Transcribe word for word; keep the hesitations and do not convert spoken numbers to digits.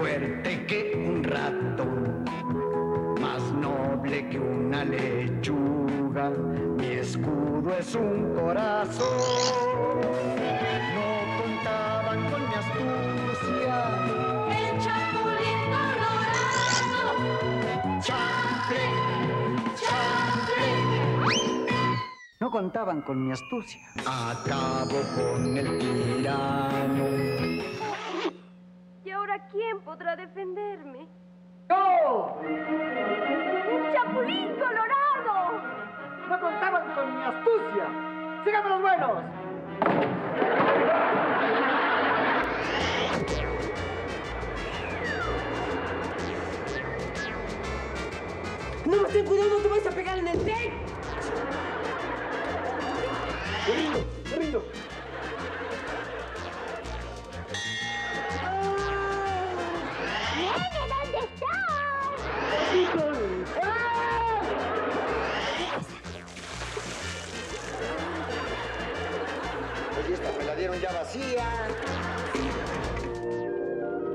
fuerte que un ratón, más noble que una lechuga, mi escudo es un corazón. No contaban con mi astucia, el chapulín colorado. ¡Chanfle! ¡Chanfle! No contaban con mi astucia. Acabo con el tirano. ¿Y ahora quién podrá defenderme? ¡Yo! ¡El chapulín colorado! No contaban con mi astucia. ¡Síganme los buenos! ¡No, ten cuidado, no te vas a pegar en el tren! ¡Me rindo! ¡Me rindo! ¡Nene, ¿dónde estás? ¡Ah! Oye, esta me la dieron ya vacía.